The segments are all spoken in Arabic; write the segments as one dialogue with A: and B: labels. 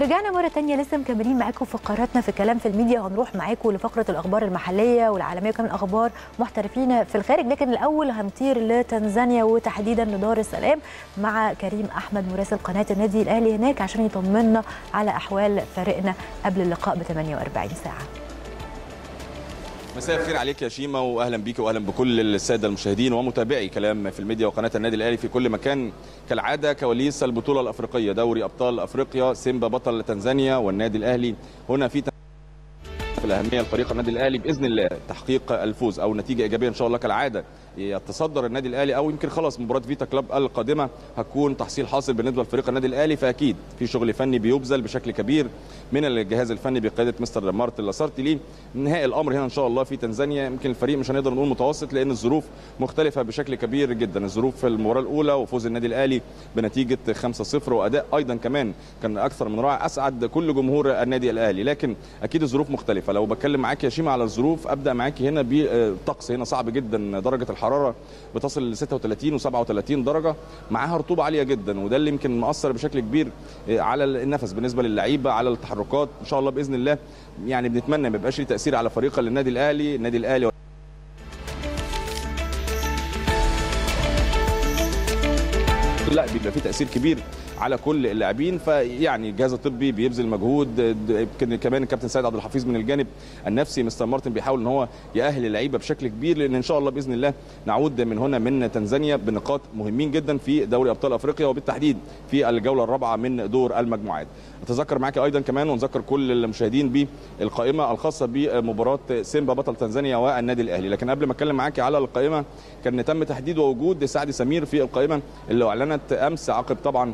A: رجعنا مرة تانية لسه مكملين معاكم فقراتنا في كلام في الميديا، وهنروح معاكم لفقرة الأخبار المحلية والعالمية وكمان أخبار محترفين في الخارج. لكن الأول هنطير لتنزانيا وتحديدا لدار السلام مع كريم أحمد مراسل قناة النادي الأهلي هناك عشان يطمنا على أحوال فريقنا قبل اللقاء ب 48 ساعة.
B: مساء الخير عليك يا شيماء، واهلا بيك واهلا بكل الساده المشاهدين ومتابعي كلام في الميديا وقناه النادي الاهلي في كل مكان. كالعاده كواليس البطوله الافريقيه، دوري ابطال افريقيا، سيمبا بطل تنزانيا والنادي الاهلي هنا في الاهميه لفريق النادي الاهلي باذن الله تحقيق الفوز او نتيجه ايجابيه ان شاء الله. كالعاده يتصدر النادي الاهلي او يمكن خلاص مباراه فيتا كلوب القادمه هتكون تحصيل حاصل بالنسبه لفريق النادي الاهلي، فاكيد في شغل فني بيبذل بشكل كبير من الجهاز الفني بقياده مستر مارتن لاسارتي لنهاء الامر هنا ان شاء الله في تنزانيا. يمكن الفريق مش هنقدر نقول متوسط لان الظروف مختلفه بشكل كبير جدا. الظروف في المباراه الاولى وفوز النادي الاهلي بنتيجه 5-0 واداء ايضا كمان كان اكثر من رائع اسعد كل جمهور النادي الاهلي، لكن اكيد الظروف مختلفه. لو بتكلم معاك يا شيماء على الظروف، ابدا معاك هنا بالطقس. هنا صعب جدا، درجه الحراره بتصل ل 36 و37 درجه، معاها رطوبه عاليه جدا، وده اللي يمكن مأثر بشكل كبير على النفس بالنسبه للعيبه، على التحركات. ان شاء الله باذن الله يعني بنتمنى ما يبقاش ليه تاثير على فريق النادي الاهلي. النادي الاهلي لا بيبقى فيه تاثير كبير على كل اللاعبين، فيعني الجهاز الطبي بيبذل مجهود. يمكن كمان الكابتن سيد عبد الحفيظ من الجانب النفسي مستر مارتن بيحاول ان هو يأهل اللعيبه بشكل كبير، لان ان شاء الله باذن الله نعود من هنا من تنزانيا بنقاط مهمين جدا في دوري ابطال افريقيا وبالتحديد في الجوله الرابعه من دور المجموعات. اتذكر معاك ايضا كمان ونذكر كل المشاهدين بالقائمه الخاصه بمباراه سيمبا بطل تنزانيا والنادي الاهلي، لكن قبل ما اتكلم معاك على القائمه كان تم تحديد ووجود سعد سمير في القائمه اللي اعلنت امس عقب طبعا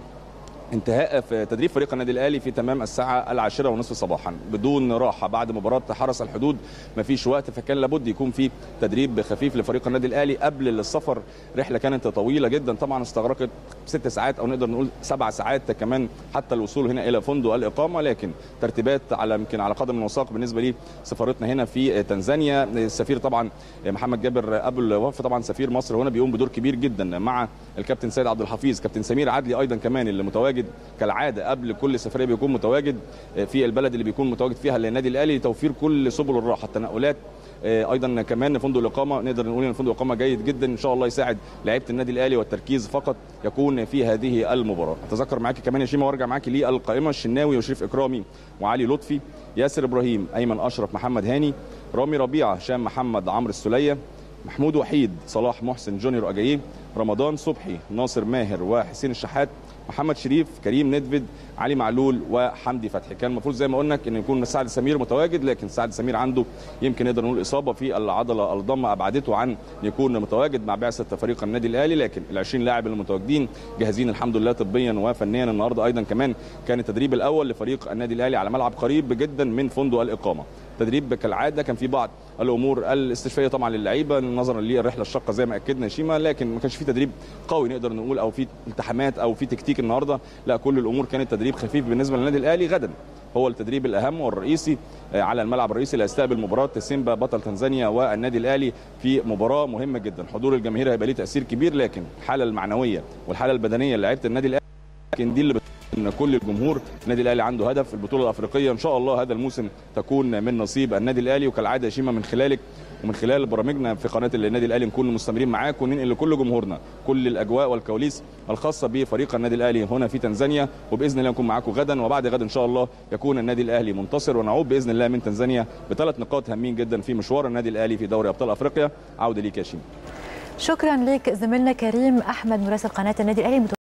B: انتهاء في تدريب فريق النادي الاهلي في تمام الساعه 10:30 صباحا بدون راحه بعد مباراه حرس الحدود. ما فيش وقت، فكان لابد يكون في تدريب خفيف لفريق النادي الاهلي قبل السفر. رحله كانت طويله جدا طبعا، استغرقت 6 ساعات او نقدر نقول 7 ساعات كمان حتى الوصول هنا الى فندق الاقامه، لكن ترتيبات على يمكن على قدم وساق بالنسبه لسفارتنا هنا في تنزانيا. السفير طبعا محمد جابر ابو الوفا طبعا سفير مصر هنا بيقوم بدور كبير جدا مع الكابتن سيد عبد الحفيظ. كابتن سمير عدلي ايضا كمان اللي متواجد كالعاده قبل كل سفريه بيكون متواجد في البلد اللي بيكون متواجد فيها للنادي الاهلي لتوفير كل سبل الراحه، التنقلات. ايضا كمان فندق الاقامه نقدر نقول ان فندق الاقامه جيد جدا ان شاء الله يساعد لعيبه النادي الاهلي والتركيز فقط يكون في هذه المباراه. اتذكر معاكي كمان يا شيماء وارجع معاكي للقائمه: الشناوي وشريف اكرامي وعلي لطفي، ياسر ابراهيم، ايمن اشرف، محمد هاني، رامي ربيعه، هشام محمد، عمرو السوليه، محمود وحيد، صلاح محسن، جونيور اجاييه، رمضان صبحي، ناصر ماهر وحسين الشحات، محمد شريف، كريم ندفد، علي معلول وحمدي فتحي. كان المفروض زي ما قلنا ان يكون سعد سمير متواجد، لكن سعد سمير عنده يمكن نقدر نقول اصابه في العضله الضمه ابعدته عن يكون متواجد مع بعثه فريق النادي الاهلي، لكن ال20 لاعب المتواجدين جاهزين الحمد لله طبيا وفنيا. النهارده ايضا كمان كان التدريب الاول لفريق النادي الاهلي على ملعب قريب جدا من فندق الاقامه. تدريب كالعاده كان في بعض الامور الاستشفائيه طبعا للعيبه نظرا للرحله الشاقه زي ما اكدنا شيما، لكن ما كانش في تدريب قوي نقدر نقول او في التحامات او في تكتيك النهارده، لا كل الامور كانت تدريب خفيف بالنسبه للنادي الاهلي. غدا هو التدريب الاهم والرئيسي على الملعب الرئيسي اللي هيستقبل مباراه سيمبا بطل تنزانيا والنادي الاهلي في مباراه مهمه جدا. حضور الجماهير هيبقى ليه تاثير كبير، لكن الحاله المعنويه والحاله البدنيه لعيبه النادي الاهلي لكن دي اللي ان كل الجمهور النادي الاهلي عنده هدف البطوله الافريقيه. ان شاء الله هذا الموسم تكون من نصيب النادي الاهلي، وكالعاده يا شيماء من خلالك ومن خلال برامجنا في قناه النادي الاهلي نكون مستمرين معاك وننقل لكل جمهورنا كل الاجواء والكواليس الخاصه بفريق النادي الاهلي هنا في تنزانيا، وباذن الله نكون معاكم غدا وبعد غد ان شاء الله يكون النادي الاهلي منتصر ونعود باذن الله من تنزانيا ب3 نقاط هامين جدا في مشوار النادي الاهلي في دوري ابطال افريقيا. عوده ليك يا شيماء.
A: شكرا لك زميلنا كريم احمد مراسل قناه النادي الاهلي.